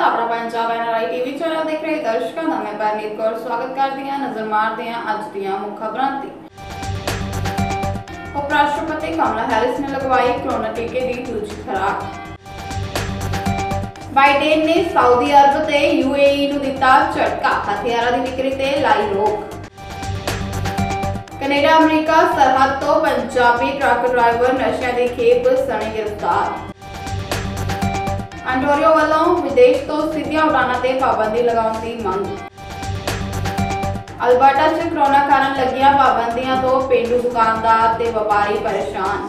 अपना Punjab NRI TV channel देख रहे दर्शकों का मैं परनीत कौर स्वागत करती हैं। नजर मारते हैं अज दियां मुख खबरां ते। उपराष्ट्रपति कमला हैरिस ने लगवाई कोरोना टीके की दूजी खुराक। बाइडेन ने सऊदी अरब ते UAE नूं दिता झटका, हथियारां दी विक्री ते लाई रोक। कनेडा अमरीका सरहद तो पंजाबी ट्रक ड्राइवर नशे की खेप सने गिरफ्तार। अंटोरियो वालों विदेश तो सीधियां उड़ाणां ते पाबंदी लगाउण दी मंग। अल्बर्टा च कोरोना कारण लगियां पाबंदियां तो पेंडू दुकानदार ते व्यापारी परेशान।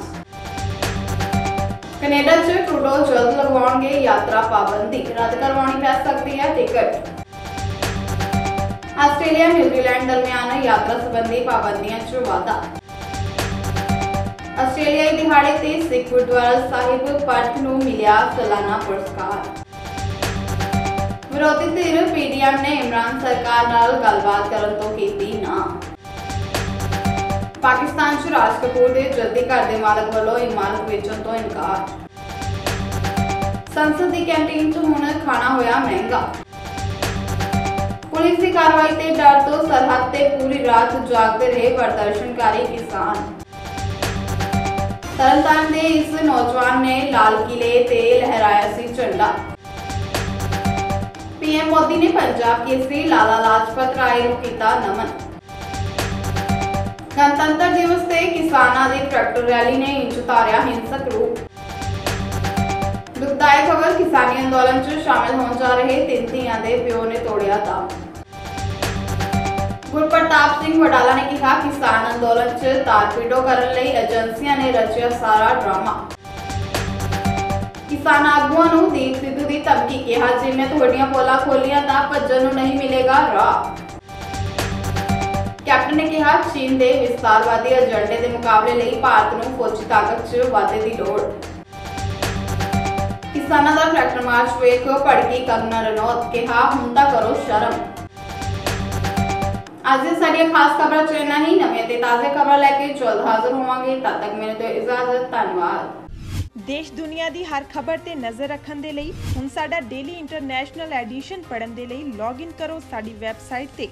कनेडा च ट्रूडो जल्द लगवाउणगे यात्रा पाबंदी, रद्द करवाउणी पै सकदी है टिकट। आस्ट्रेलिया न्यूजीलैंड दरमियान यात्रा संबंधी पाबंदियां च वाधा। आस्ट्रेलियाई दिहाड़े ते सिख गुरुद्वारा साहिब पर्थ नूं मिलिया सालाना पुरस्कार। विरोधी धिर PDM ने इमरान सरकार नाल गलबात करन तो कीती ना। पाकिस्तान च राज कपूर दे जल्दी घर दे मालक वालों इमारत वेचण तो इनकार। संसद दी कैंटीन च हुण खाना होया महंगा। पुलिस की कार्रवाई ते डर तो सरहद ते पूरी रात जागते रहे प्रदर्शनकारी किसान। तरनताਰਨ ਦੇ इस नौजवान ने लाल किले ते लहराया सी झंडा। PM मोदी ने पंजाब केसरी लाला लाजपत राय नूं कीता नमन। गणतंत्र दिवस ते किसानां दी ट्रैक्टर रैली ने इंच उतारिया हिंसक रूप। दुखदायक खबर, किसानी अंदोलन च शामिल होण जा रहे 3 धीआं दे प्यो ने तोड़िया दम। गुरप्रताप सिंह वडाला ने कहा, किसान अंदोलन च तारपीड़ो करने लई एजेंसियां ने रचिया सारा ड्रामा। किसान आगुआं नूं दीप सिद्धू दी धमकी, कहा जिवें तुहाडीआं पोलां खोलियां तां भज्जण नूं नहीं मिलेगा राह। कैप्टन ने कहा, चीन दे विस्तारवादी एजेंडे दे मुकाबले लई भारत नूं फौजी ताकत च वाधे दी लोड़। किसानां दा ट्रैक्टर मार्च वेख भड़की कंगना रनौत, कहा हुण तां करो शर्म। आज दी साडियां खास खबरां च इन्ना ही। नवीं ते ताज़ा खबरां लैके जल्द हाजिर होवांगे। तद तक मेरे तो इजाजत, धन्यवाद। देश दुनिया की हर खबर ते नज़र रखने दे लई हुण साडा डेली इंटरनेशनल एडिशन पढ़न दे लई लॉगिन करो साडी वैबसाइट ते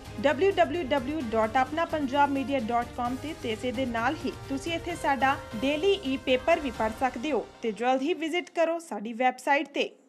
www.apnapunjabmedia.com ते इसे दे नाल ही तुसी इत्थे साडा डेली ई पेपर भी पढ़ सकदे हो ते जल्द ही विजिट करो साडी वैबसाइट ते।